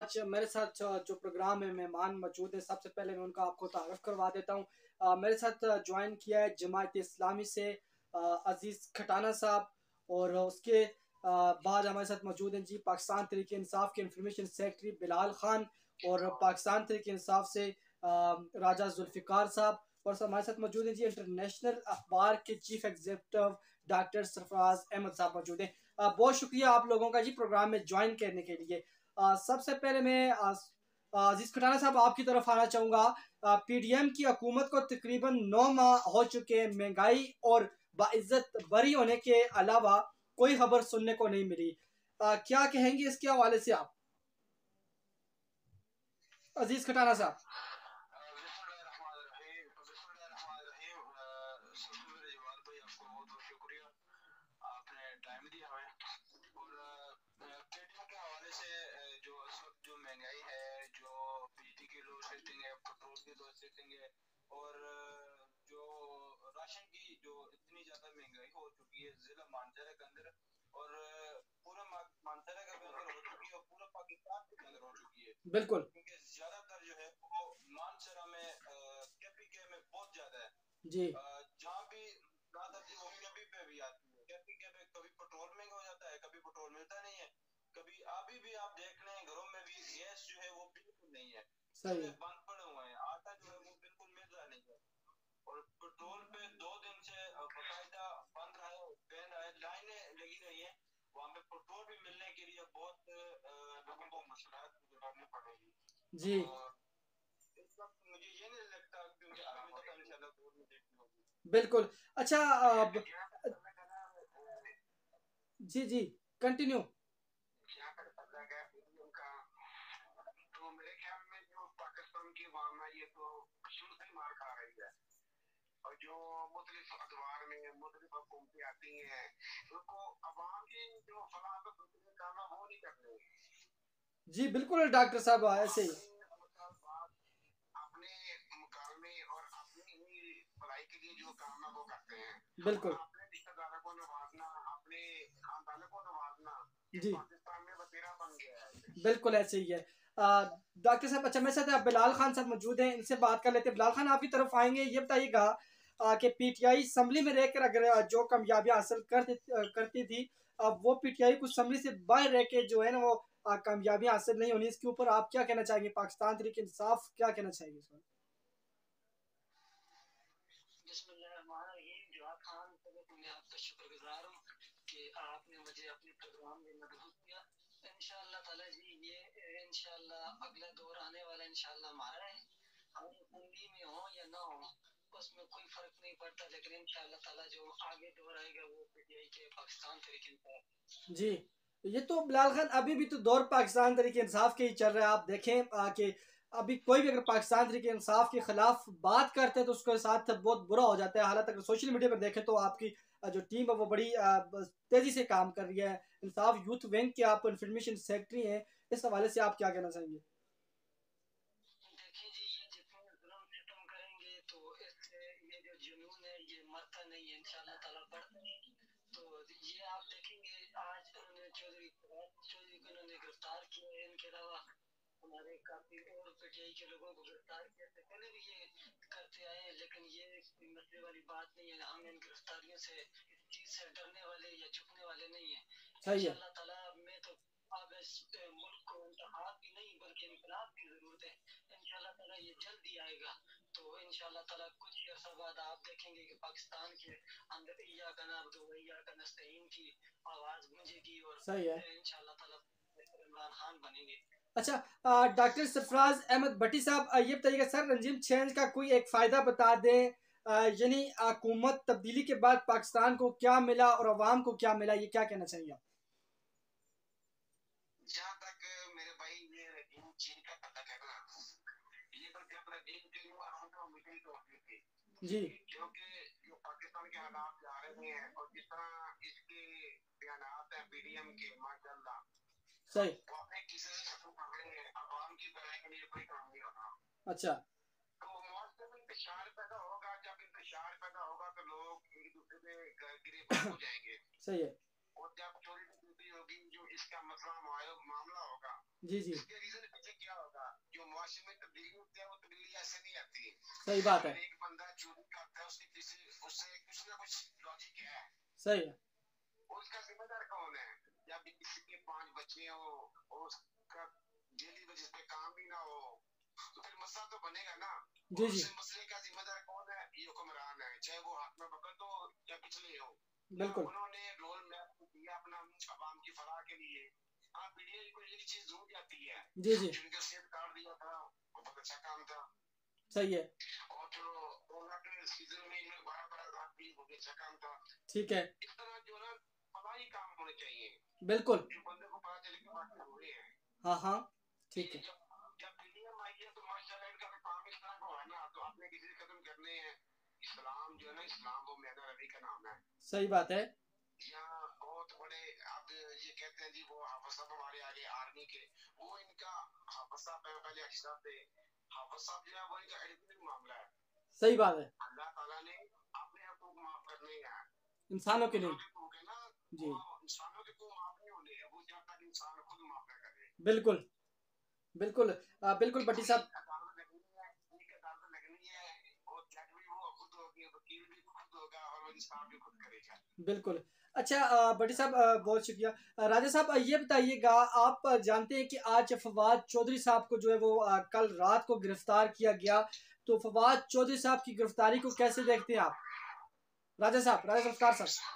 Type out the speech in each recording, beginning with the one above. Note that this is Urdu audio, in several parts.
मेरे साथ जो प्रोग्राम में मेहमान मौजूद हैं, सबसे पहले मैं उनका आपको तारुफ करवा देता हूँ। मेरे साथ ज्वाइन किया है जमात इस्लामी से अजीज़ खटाना साहब, और उसके बाद हमारे साथ मौजूद हैं जी पाकिस्तान तहरीक इंसाफ के इंफॉर्मेशन सेक्रेटरी बिलाल खान, और पाकिस्तान तहरीक इंसाफ से राजा जुल्फ़िकार साहब, और हमारे साथ मौजूद हैं जी इंटरनेशनल अखबार के chief executive doctor Sarfaraz Ahmed साहब मौजूद हैं। बहुत शुक्रिया आप लोगों का जी प्रोग्राम में ज्वाइन करने के लिए। सबसे पहले मैं अजीज खटाना साहब आपकी तरफ आना चाहूँगा। पीडीएम की हुकूमत को तकरीबन 9 माह हो चुके हैं, महंगाई और बाइज्जत बरी होने के अलावा कोई खबर सुनने को नहीं मिली। क्या कहेंगे इसके हवाले से आप अजीज खटाना साहब? اور جو راشن کی جو اتنی زیادہ مہنگائی ہو چکی ہے ضلع مانسہرہ کے اندر، اور پورا مانسہرہ کے اندر ہو چکی ہے، اور پورا پاکستان کے اندر ہو چکی ہے، بالکل، کیونکہ زیادہ تر جو ہے وہ مانسہرہ میں کے پی کے میں بہت زیادہ ہے جی جہاں بھی زیادہ تر وہ کے پی پہ بھی آتی ہے، کے پی کے میں کبھی پیٹرول مہنگا ہو جاتا ہے، کبھی پیٹرول ملتا نہیں ہے، کبھی ابھی بھی آپ دیکھ لیں گھروں میں بھی گیس جو ہے وہ بالکل نہیں ہے، صحیح ہے، بند پڑے ہوئے ہیں، آٹا جو ہے وہ بالکل مل رہا نہیں ہے، اور پیٹرول پہ 2 دن سے باقاعدہ بند رہا ہے، بین ہے، لائنیں لگی رہی ہیں، وہاں پہ پیٹرول بھی ملنے کے لیے بہت لوگوں کو مشکلات گزارنی پڑ رہی ہے۔ جی اس وقت مجھے یہ نہیں لگتا کیونکہ ابھی تک انشاءاللہ گورنمنٹ دیکھنی ہوگی۔ بالکل۔ اچھا جی جی کنٹینیو۔ جہاں تک تعلق ہے پی کا، تو میرے خیال میں جو پاکستان کی عوام ہے یہ تو شروع سے ہی مار کھا رہی ہے، اور جو مختلف ادوار میں مختلف حکومتیں آتی ہیں ان کو عوام کی جو فلاح و بہبود کا کام ہے وہ نہیں کرتے، جی بالکل ڈاکٹر صاحب ایسے ہی اپنے مکالمے اور اپنی ہی بھلائی کے لیے جو کام ہے وہ کرتے ہیں، بالکل اپنے رشتہ داروں کو نوازنا، اپنے خاندانوں کو نوازنا، یہ جی پاکستان میں وتیرہ بن گیا ہے۔ بالکل ایسے ہی ہے۔ ڈاکٹر صاحب اچھا میرے ساتھ بلال خان صاحب موجود ہیں، ان سے بات کر لیتے ہیں۔ بلال خان آپ کی طرف آئیں گے، یہ بتائیے گا کہ پی ٹی آئی اسمبلی میں رہ کر اگر جو کامیابیاں حاصل کرتی تھی، وہ پی ٹی آئی کو اسمبلی سے باہر رہ کے جو ہے نا وہ کامیابیاں حاصل نہیں ہونی، اس کے اوپر آپ کیا کہنا چاہیں گے؟ پاکستان تحریک انصاف کیا کہنا چاہیں گے اس میں؟ بسم اللہ الرحمن الرحیم۔ جواد خان میں آپ کا شکر گزار ہوں کہ آپ نے مجھے اپنے پروگرام میں مدعو کیا۔ انشاءاللہ تعالیٰ جی یہ انشاءاللہ اگلا دور آنے والا انشاءاللہ ہمارا ہے، ہم اسمبلی میں ہوں یا نہ ہوں اس میں کوئی فرق نہیں پڑتا، لیکن انشاءاللہ تعالیٰ جو آگے دور آئے گا وہ پی ٹی آئی کے پاکستان تحریک انصاف۔ جی یہ تو بلال خان ابھی بھی تو دور پاکستان تحریک انصاف کے ہی چل رہا ہے۔ آپ دیکھیں کہ ابھی کوئی بھی اگر پاکستان تحریک انصاف کے خلاف بات کرتے ہیں تو اس کے ساتھ بہت برا ہو جاتا ہے۔ حالانکہ اگر سوشل میڈیا پر دیکھیں تو آپ کی جو ٹیم ہے وہ بڑی تیزی سے کام کر رہی ہے۔ انصاف یوتھ ونگ کے آپ انفارمیشن سیکرٹری ہیں، اس حوالے سے آپ کیا کہنا چاہیں گے؟ دیکھیں جی یہ جتنے ظلم ستم کریں گے تو اس سے یہ جو جنون ہے یہ مرتا نہیں ہے، انشاءاللہ تعالیٰ بڑھتا ہے۔ تو یہ آپ دیکھیں گے آج انہوں نے چودھری کو انہوں نے گرفتار کیا ہے، ان کے علاوہ ہمارے کافی اور پی ٹی آئی کے لوگوں کو گرفتار کیا سے پہلے بھی یہ کرتے آئے ہیں، لیکن یہ کوئی مسئلے والی بات نہیں ہے، ہم ان گرفتاریوں سے اس چیز سے ڈرنے والے یا جھکنے والے نہیں ہیں۔ صحیح ہے، انشاءاللہ تعالیٰ میں تو اب اس ملک کو انتخاب بھی نہیں بلکہ انقلاب کی ضرورت ہے، انشاءاللہ تعالیٰ یہ جلد ہی آئے گا۔ تو انشاءاللہ تعالیٰ کچھ ہی عرصہ بعد آپ دیکھیں گے کہ پاکستان کے اندر ایاک نعبد و ایاک نستعین کی آواز گونجے گی، اور صحیح ہے۔ انشاءاللہ تعالیٰ عمران خان بنیں گے۔ اچھا ڈاکٹر سرفراز احمد بٹی صاحب یہ بتائیے گا سر، رنجیم چینج کا کوئی ایک فائدہ بتا دیں، یعنی حکومت تبدیلی کے بعد پاکستان کو کیا ملا اور عوام کو کیا ملا، یہ کیا کہنا چاہیے آپ؟ جہاں تک میرے بھائی یہ رجیم چینج کا پتہ کرنا، یہ تو جب رجیم چینج ہوا ہم تو امیدیں تو ہوتی تھی، جی کیونکہ جو پاکستان کے حالات جا رہے ہیں اور جس طرح اس کے بیانات ہیں پی ڈی ایم کے، ماشاء اللہ صحیح، وہ اپنے کسی ختم کر رہے ہیں، عوام کی بھلائی کے لیے کوئی کام نہیں ہونا۔ اچھا تو معاشرے میں انتشار پیدا ہوگا، جب انتشار پیدا ہوگا تو لوگ ایک دوسرے پہ گریبان ہو جائیں گے، صحیح ہے، اور جب چوری چوری ہوگی جو اس کا مسئلہ معاملہ ہوگا، جی جی اس کے ریزن صحیح بات ہے. اگر ایک بندہ چوری کرتا ہے اس سے کچھ نہ کچھ لاجک ہے. صحیح ہے. اس کا ذمہ دار کون ہے؟ جب کسی کے 5 بچے ہوں اور اس کا ڈیلی ویجز پہ کام بھی نہ ہو تو پھر مسئلہ تو بنے گا نا. جی اور جی اس مسئلے کا ذمہ دار کون ہے؟ یہ حکمران ہے, چاہے وہ حق میں وقت ہو یا پچھلے ہو. بالکل. انہوں نے رول میپ دیا اپنا عوام کی فلاح کے لیے. ہاں میڈیا کو ایک چیز ضرور جاتی ہے, جی جی جن کا سیٹ کارڈ دیا تھا وہ بہت اچھا کام تھا. صحیح ہے. اور جو کورونا کے سیزن میں انہوں نے بڑا بڑا رات بھی وہ بھی اچھا کام تھا. ٹھیک ہے. اس طرح جو نا فلاحی کام ہونے چاہیے بالکل. جو بندے کو پتا چلے کہ واقعی ہوئے ہیں. ہاں ہاں ٹھیک ہے. جب پیڈیم آئی ہے تو ماشاءاللہ ان کا کام اس طرح کا ہوا نا, تو آپ نے کسی سے ختم کرنے ہیں. اسلام جو ہے نا, اسلام وہ میدان علی کا نام ہے. صحیح بات ہے. یہاں بہت بڑے آپ یہ کہتے ہیں جی وہ حافظ صاحب ہمارے آگے آرمی کے, وہ ان کا حافظ صاحب پہلے حافظ صاحب تھے. حافظ صاحب جو ہے وہ ان کا ایڈمنسٹریٹو معاملہ ہے. صحیح بات ہے. اللہ تعالیٰ نے اپنے حقوق معاف کرنے ہیں, انسانوں کے نہیں. حقوق ہے نا, جی وہ انسانوں کے کو معاف نہیں ہونے ہیں, وہ جب تک انسان خود معاف نہ کرے. بالکل بالکل بالکل بٹی صاحب. عدالت لگنی ہے, ایک عدالت لگنی ہے, اور جج بھی وہ خود ہوگی, وکیل بھی خود ہوگا, اور وہ انصاف بھی خود کرے گا. بالکل. اچھا بٹی صاحب بہت شکریہ. راجہ صاحب یہ بتائیے گا, آپ جانتے ہیں کہ آج فواد چودھری صاحب کو جو ہے وہ کل رات کو گرفتار کیا گیا, تو فواد چودھری صاحب کی گرفتاری کو کیسے دیکھتے ہیں آپ؟ راجہ صاحب, راجہ ذوالفقار صاحب.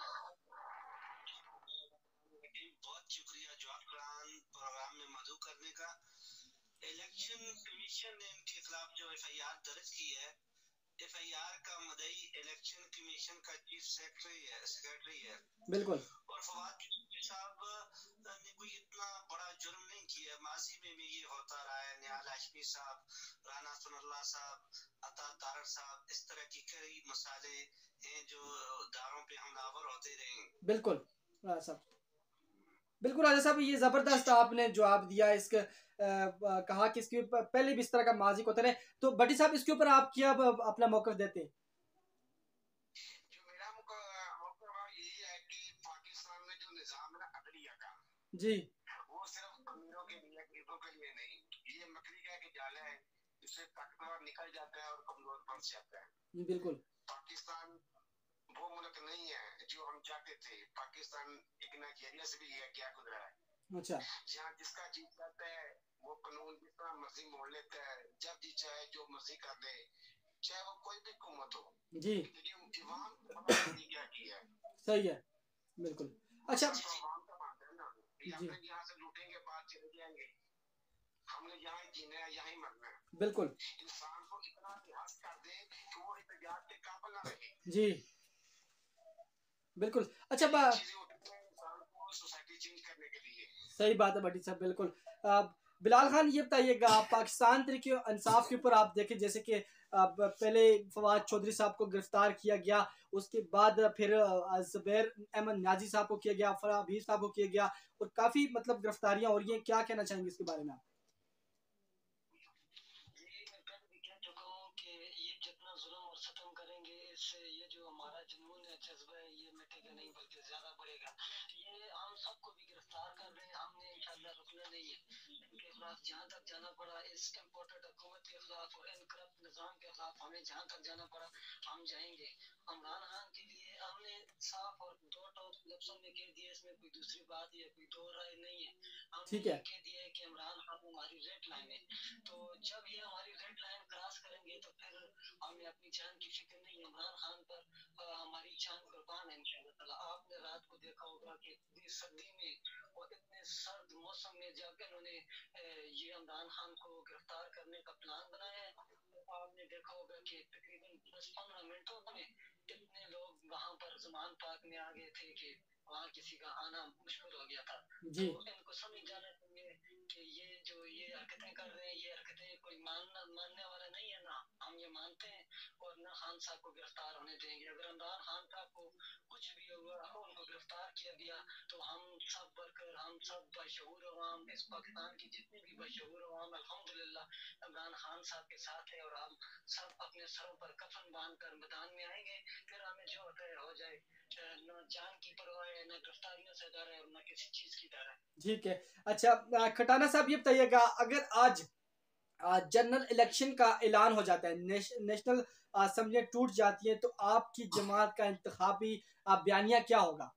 بہت شکریہ جواب خان پروگرام میں مدعو کرنے کا. الیکشن کمیشن نے ان کے خلاف جو ایف آئی آر درج کی ہے, ایف آئی آر کا مدعی الیکشن کمیشن کا چیف سیکرٹری ہے. بالکل. اور فواد چودھری صاحب نے کوئی اتنا بڑا جرم نہیں کیا. ماضی میں بھی یہ ہوتا رہا ہے. نہال ہاشمی صاحب, رانا سن اللہ صاحب, عطا طاہر صاحب, اس طرح کی کئی مسائل ہیں جو داروں پہ حملہ آور ہوتے رہے ہیں. بالکل راجہ صاحب, بالکل راجہ صاحب, یہ زبردست آپ نے جواب دیا. اس کا کہا کہ اس کے پہلے بھی اس طرح کا ماضی کو ہوتا رہے. تو بٹی صاحب اس کے اوپر آپ کیا اپنا موقف دیتے ہیں؟ جو میرا موقف یہی ہے کہ پاکستان میں جو نظام ہے نا عدلیہ کا, جی وہ صرف امیروں کے لیے, غریبوں کے لیے نہیں. یہ مکڑی کا ایک جال ہے جس سے طاقتور نکل جاتا ہے اور کمزور پھنس جاتا ہے. جی بالکل. پاکستان وہ ملک نہیں ہے جو ہم چاہتے تھے. پاکستان ایک نائجیریا سے بھی کیا گزرا ہے. اچھا. جہاں جس کا جی چاہتا ہے وہ قانون جس طرح مرضی موڑ لیتا ہے, جب جی چاہے جو مرضی کر دے, چاہے وہ کوئی بھی حکومت ہو. جی لیکن عوام نے کیا کیا ہے. صحیح ہے. بالکل. اچھا. عوام کا بات ہے نا, جی اپنے یہاں سے لوٹیں گے, بعد چلے جائیں گے. ہم نے یہاں ہی جینا ہے, یہاں ہی مرنا ہے. بالکل. انسان کو اتنا احساس کر دے کہ وہ احتجاج کے قابل نہ رہے. جی بالکل. اچھا چیزیں ہوتی ہیں انسان کو سوسائٹی چینج کرنے کے لیے. صحیح بات ہے بٹی صاحب. بالکل. بلال خان یہ بتائیے گا, پاکستان تحریک انصاف کے اوپر آپ دیکھیں, جیسے کہ پہلے فواد چودھری صاحب کو گرفتار کیا گیا, اس کے بعد پھر زبیر احمد نیازی صاحب کو کیا گیا, فرح حبیب صاحب کو کیا گیا, اور کافی مطلب گرفتاریاں ہو رہی ہیں. کیا کہنا چاہیں گے اس کے بارے میں آپ؟ یہ جتنا ظلم اور ستم کریں گے, اس سے یہ جو ہمارا جنون ہے, جذبہ ہے, یہ مٹے گا نہیں بلکہ زیادہ بڑھے گا. یہ ہم سب کو بھی گرفتار کر رہے ہیں, ہم نے انشاءاللہ رکنا نہیں ہے. ان کے خلاف جہاں تک جانا پڑا, اس امپورٹنٹ حکومت کے خلاف اور ان کرپٹ نظام کے خلاف ہمیں جہاں تک جانا پڑا ہم جائیں گے. عمران خان کے لیے ہم نے صاف اور دو ٹوک لفظوں میں کہہ دیا, اس میں کوئی دوسری بات یا کوئی دو رائے نہیں ہے. ہم نے یہ کہہ دیا ہے کہ عمران خان ہماری ریڈ لائن ہے. تو جب یہ ہماری ریڈ لائن کراس کریں گے تو پھر ہمیں اپنی جان کی فکر نہیں. عمران خان پر ہماری جان قربان ہے انشاءاللہ تعالیٰ. آپ نے رات کو دیکھا ہوگا کہ اتنی سردی میں اور اتنے سرد موسم میں جب انہوں نے یہ عمران خان کو گرفتار کرنے کا پلان بنایا ہے, آپ نے دیکھا ہوگا کہ تقریباً 10-15 منٹوں میں اتنے لوگ وہاں پر زمان پاک میں آ گئے تھے کہ وہاں کسی کا آنا مشکل ہو گیا تھا. تو ان کو سمجھ جانا چاہیے کہ یہ جو یہ حرکتیں کر رہے ہیں, یہ حرکتیں کوئی ماننے والا نہیں ہے. نا ہم یہ مانتے ہیں اور نہ خان صاحب کو گرفتار ہونے دیں گے. اگر عمران خان صاحب کو کچھ بھی ہوا, ان کو گرفتار کیا گیا, تو ہم سب ورکر, ہم سب بشعور عوام, اس پاکستان کی جتنی بھی بشعور عوام الحمدللہ عمران خان صاحب کے ساتھ ہے, اور ہم سب اپنے سروں پر کفن باندھ کر میدان میں آئیں گے. پھر ہمیں جو ہوتا ہے ہو جائے, نہ جان کی پرواہ ہے, نہ گرفتاریوں سے ڈر ہے, اور نہ کسی چیز کی ڈر ہے. ٹھیک ہے. اچھا کھٹانا صاحب یہ بتائیے گا, اگر آج जनरल इलेक्शन का ऐलान हो जाता है, नेशनल असम्बलियाँ टूट जाती हैं, तो आपकी जमात का इंतखाबी बयानिया क्या होगा?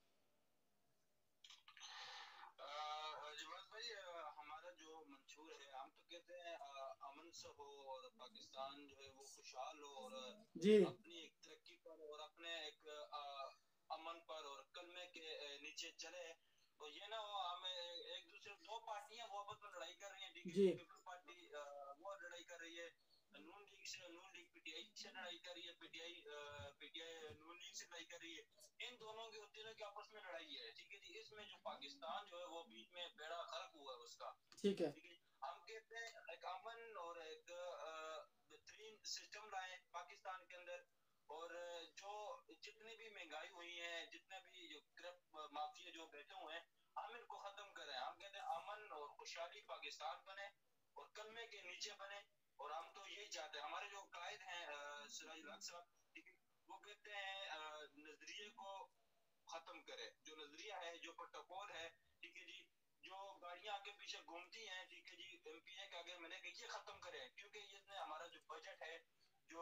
जवाब भाई, हमारा जो मंशूर है, हम तो कहते हैं अमन से हो और पाकिस्तान जो है वो खुशहाल हो और जी अपनी एक तरक्की पर और अपने एक अमन पर और कलमे के नीचे चले। तो ये ना हो हमें एक दूसरे दो पार्टियां वो आपस में लड़ाई कर रही हैं, ठीक है जी। जी पीपल पार्टी वो लड़ाई कर रही है, नून लीग पीटीआई से लड़ाई कर रही है, पीटीआई नून लीग से लड़ाई कर रही है। इन दोनों की होती है कि आपस में लड़ाई है, ठीक है जी। इसमें जो पाकिस्तान जो है वो बीच में बेड़ा गर्क हुआ है उसका, ठीक है। ठीक है। हम कहते हैं एक अमन और एक बेहतरीन सिस्टम लाए पाकिस्तान के अंदर, और जो जितनी भी महंगाई हुई है, जितने भी जो करप्ट माफिया जो बैठे हुए हैं, हम इनको खत्म करें। हम कहते हैं अमन और खुशहाली पाकिस्तान बने और कलमे के नीचे बने, और हम तो यही चाहते हैं। हमारे जो कायद हैं सिराज हक साहब, ठीक है, वो कहते हैं नजरिए को खत्म करे। जो नजरिया है, जो प्रोटोकॉल है, ठीक है जी, जो गाड़ियां आगे पीछे घूमती हैं, ठीक है जी, एमपीए के आगे मैंने कहा ये खत्म करें, क्योंकि ये हमारा जो बजट है, जो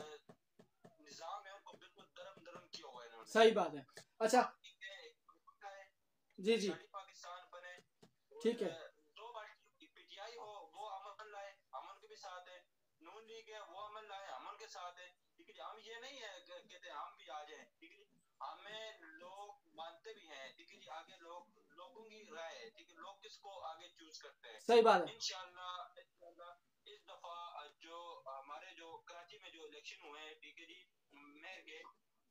निजाम है, उनको बिल्कुल दरम दरम किया हुआ है इन्होंने। सही बात है। अच्छा जी जी खुशहाली पाकिस्तान बने, ठीक है। दो पार्टी पीटीआई हो वो अमन लाए, अमन के भी साथ है। नून लीग है वो अमन लाए, अमन के साथ है, ठीक है जी। हम ये नहीं है कहते हम भी आ जाए, ठीक है जी। हमें लोग मानते भी हैं, ठीक है जी। आगे लोगों की राय है, ठीक है, लोग किसको आगे चूज करते हैं। सही बात है। इंशाल्लाह इस दफा जो हमारे जो कराची में जो इलेक्शन हुए हैं, ठीक है जी, मेयर के,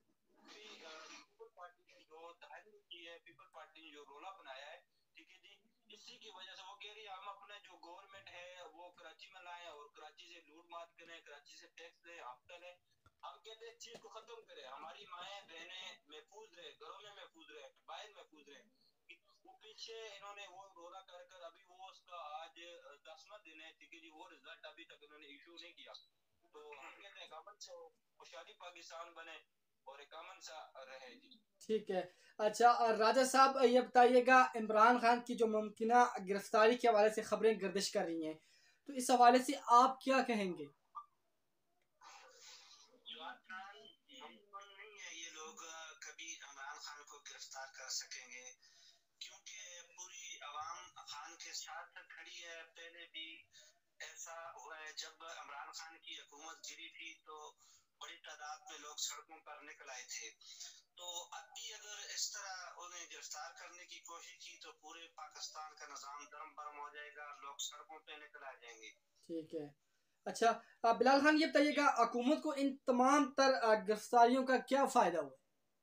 पीपल पार्टी ने जो दहाई की है, पीपल पार्टी ने जो रोला बनाया है, ठीक है जी, इसी की वजह से वो कह रही है हम अपने जो गवर्नमेंट है वो कराची में लाए और कराची से लूट मार करें, कराची से टैक्स ले, हफ्ता ले। हम कहते हैं इस चीज को खत्म करें, हमारी माएँ बहनें महफूज रहे, घरों में महफूज रहे, बाहर महफूज रहे। वो पीछे इन्होंने वो रोला कर कर अभी वो उसका आज 10वां दिन है, ठीक है जी, वो रिजल्ट अभी तक इन्होंने इशू नहीं किया। तो हम कहते हैं अमन से खुशहाली पाकिस्तान बने और एक अमन सा रहे जी। ठीक है। अच्छा, और राजा साहब ये बताइएगा, इमरान खान की जो मुमकिना गिरफ्तारी के हवाले से खबरें गर्दिश कर रही हैं, तो इस हवाले से आप क्या कहेंगे? नहीं है ये लोग कभी इमरान खान को गिरफ्तार कर सकेंगे, क्योंकि पूरी अवाम खान के साथ खड़ी है। पहले भी ऐसा हुआ है, जब इमरान खान की हुकूमत गिरी थी तो बड़ी तादाद में लोग सड़कों पर निकल आए थे। तो अब भी अगर इस तरह उन्हें गिरफ्तार करने की कोशिश की तो पूरे पाकिस्तान का निजाम दरम बरम हो जाएगा, लोग सड़कों पे निकल आ जाएंगे। ठीक है। अच्छा, बिलाल खान ये बताइएगा, हुकूमत को इन तमाम तर गिरफ्तारियों का क्या फ़ायदा हुआ?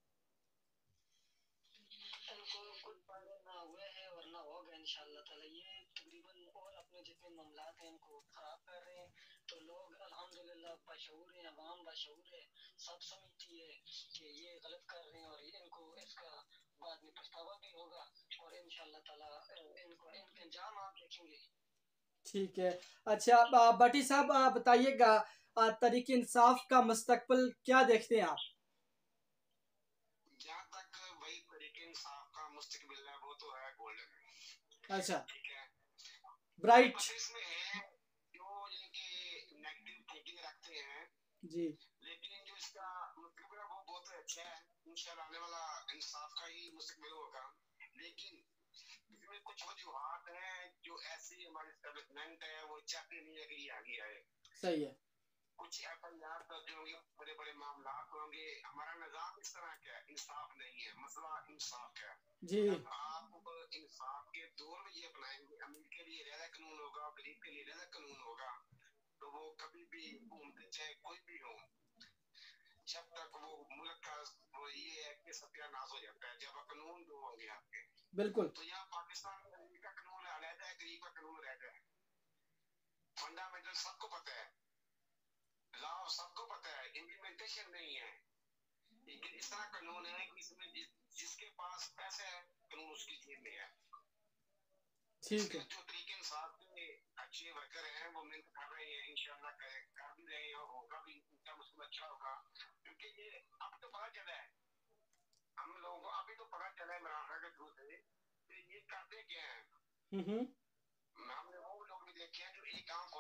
इनको कुछ फायदा ना हुए है और ना होगा इंशाल्लाह ताला। ये तकरीबन और अपने जितने मामलात हैं इनको खराब कर रहे हैं। तो लोग अल्हम्दुलिल्लाह बशऊर हैं, अवाम बशऊर है, सब समझती है कि ये गलत कर रहे हैं और ये इनको इसका बाद में पछतावा भी होगा, और इंशाल्लाह ताला इनको इनके अंजाम आप देखेंगे। ठीक है। अच्छा, भट्टी साहब बताइएगा, तहरीक इंसाफ का मुस्तकबिल क्या देखते हैं आप? जहाँ तक वही तरीके इंसाफ का मुस्तकबिल है वो तो है गोल्डन, अच्छा, ठीक है। ब्राइट। बस इसमें है जो इनके नेगेटिव थिंकिंग रखते हैं, जी लेकिन जो इसका मुस्तकबिल है वो बहुत अच्छा है। इंशाल्लाह आने वाला इंसाफ का ही मुस्तकबिल होगा। लेकिन इसमें कुछ वजूहात हैं जो ऐसी हमारी एस्टेब्लिशमेंट है वो चाहती नहीं है कि ये आगे आए। सही है। कुछ एफआईआर दर्ज होंगे, बड़े बड़े मामला होंगे। हमारा निजाम इस तरह का इंसाफ नहीं है, मसला इंसाफ का। जी जब आप इंसाफ के दौर में ये अपनाएंगे, अमीर के लिए अलग कानून होगा, गरीब के लिए अलग कानून होगा, तो वो कभी भी घूमते चाहे कोई भी हो, जब तक वो मुल्क का वो ये है कि सत्यानाश हो जाता है जब कानून दो होंगे आपके। बिल्कुल। तो यहाँ पाकिस्तान में अमीर का कानून अलग है, गरीब का कानून अलग है। फंडामेंटल सबको पता है, लॉ सबको पता है, इम्प्लीमेंटेशन नहीं है। लेकिन इस तरह कानून है कि इसमें जिसके पास पैसे है कानून उसकी जेब में है। ठीक है। जो तरीके इंसाफ के अच्छे वर्कर हैं वो मेहनत कर रहे हैं, इंशाल्लाह कर भी रहे हैं और होगा भी, इनका मुस्कुल अच्छा होगा। क्योंकि ये अब तो पता चला है हम लोगों को, अभी तो पता चला है इमरान खान के थ्रू से कि ये करते क्या है। हमने वो लोग भी देखे हैं जो एक आंख होते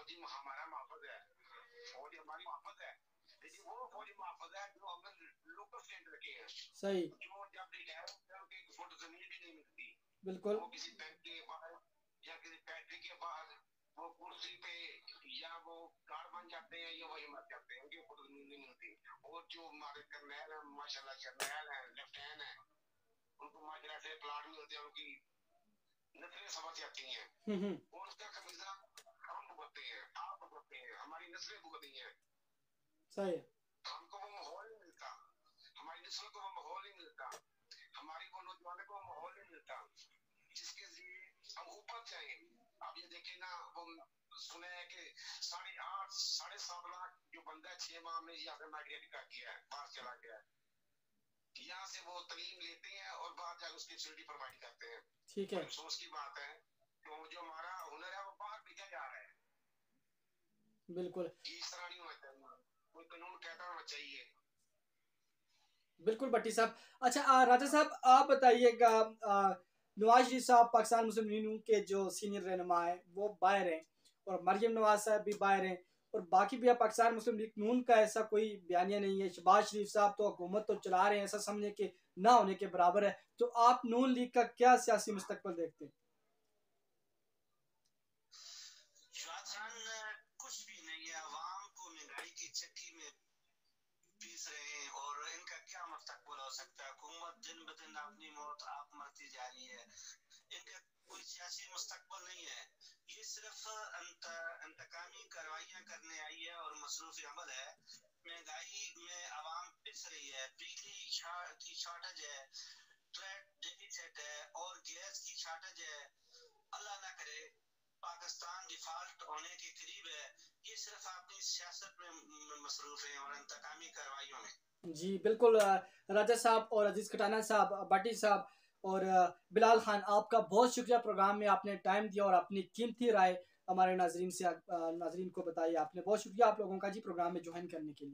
فوجی ہمارا محافظ ہے، فوج ہماری محافظ ہے، لیکن وہ فوجی محافظ ہے جو ہم نے لوکل اسٹینڈ رکھے ہیں، صحیح، جو جب ریٹائر ہوتے ہیں ان کی فٹ زمین بھی نہیں ملتی، بالکل وہ کسی بینک کے باہر یا کسی فیکٹری کے باہر وہ کرسی پہ یا وہ کار بن جاتے ہیں یا وہی مر جاتے ہیں، ان کی خود زمین نہیں ملتی. اور جو ہمارے کرنیل ہیں ماشاء اللہ، جرنیل ہیں، لیفٹیننٹ ہیں، ان کو ماشاء اللہ سے پلاٹ ملتے ہیں، ان کی نسلیں سمجھ جاتی ہیں، اور اس کا قبضہ ہم بھگتتے ہیں، آپ بھگتتے ہیں، ہماری نسلیں بھگتی ہیں. صحیح، ہم کو وہ ماحول نہیں ملتا، ہماری نسل کو وہ ماحول نہیں ملتا، ہماری وہ نوجوانوں کو وہ ماحول نہیں ملتا جس کے ذریعے ہم اوپر جائیں. آپ یہ دیکھیں نا، وہ سنے ہیں کہ 8.5 7.5 لاکھ جو بندہ 6 ماہ میں یہاں سے مائگریٹ کر گیا ہے، باہر چلا گیا ہے، یہاں سے وہ تعلیم لیتے ہیں اور باہر جا کے اس کی فیسلٹی پرووائڈ کرتے ہیں. ٹھیک ہے، افسوس کی بات ہے کہ وہ جو ہمارا ہنر ہے وہ باہر بھیجا جا رہا ہے. بالکل یہ اس طرح نہیں ہونا چاہیے، کوئی قانون کہتا ہونا چاہیے. بالکل بٹی صاحب. اچھا راجہ صاحب آپ بتائیے گا، نواز شریف صاحب پاکستان مسلم یونین کے جو سینئر رہنما ہیں وہ باہر ہیں، اور مریم نواز صاحب بھی باہر ہیں، اور باقی بھی پاکستان مسلم لیگ نون کا ایسا کوئی بیانیہ نہیں ہے. شہباز شریف صاحب تو حکومت تو چلا رہے ہیں، ایسا سمجھے کہ نہ ہونے کے برابر ہے. تو آپ نون لیگ کا کیا سیاسی مستقبل دیکھتے ہیں؟ کچھ بھی نہیں ہے، عوام کو مہنگائی کی چکی میں پیس رہے ہیں، اور ان کا کیا مستقبل ہو سکتا ہے؟ حکومت دن بدن اپنی موت آپ مرتی جا رہی ہے، ان کا کوئی سیاسی مستقبل نہیں ہے. یہ صرف انتقامی کارروائیاں کرنے آئی ہے اور مصروف عمل ہے. مہنگائی میں عوام پس رہی ہے، بجلی کی شارٹیج ہے، ٹریڈ ڈیفیسٹ ہے، اور گیس کی شارٹیج ہے. اللہ نہ کرے پاکستان ڈیفالٹ ہونے کے قریب ہے. یہ صرف اپنی سیاست میں مصروف ہیں اور انتقامی کارروائیوں میں. جی بالکل راجہ صاحب اور عزیز کھٹانہ صاحب، بٹی صاحب اور بلال خان، آپ کا بہت شکریہ پروگرام میں آپ نے ٹائم دیا اور اپنی قیمتی رائے ہمارے ناظرین کو بتائی. آپ نے بہت شکریہ آپ لوگوں کا جی پروگرام میں جوائن کرنے کے لیے.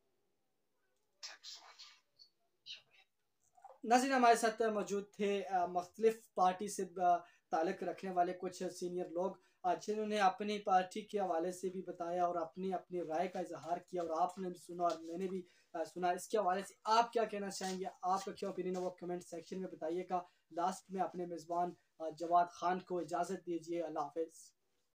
ناظرین ہمارے ساتھ موجود تھے مختلف پارٹی سے تعلق رکھنے والے کچھ سینئر لوگ، جنہوں نے اپنی پارٹی کے حوالے سے بھی بتایا اور اپنی رائے کا اظہار کیا، اور آپ نے بھی سنا اور میں نے بھی سنا. اس کے حوالے سے آپ کیا کہنا چاہیں گے؟ آپ کا کیا اوپینین ہے وہ کمنٹ سیکشن میں بتائیے گا. لاسٹ میں اپنے میزبان جواد خان کو اجازت دیجیے. اللہ حافظ.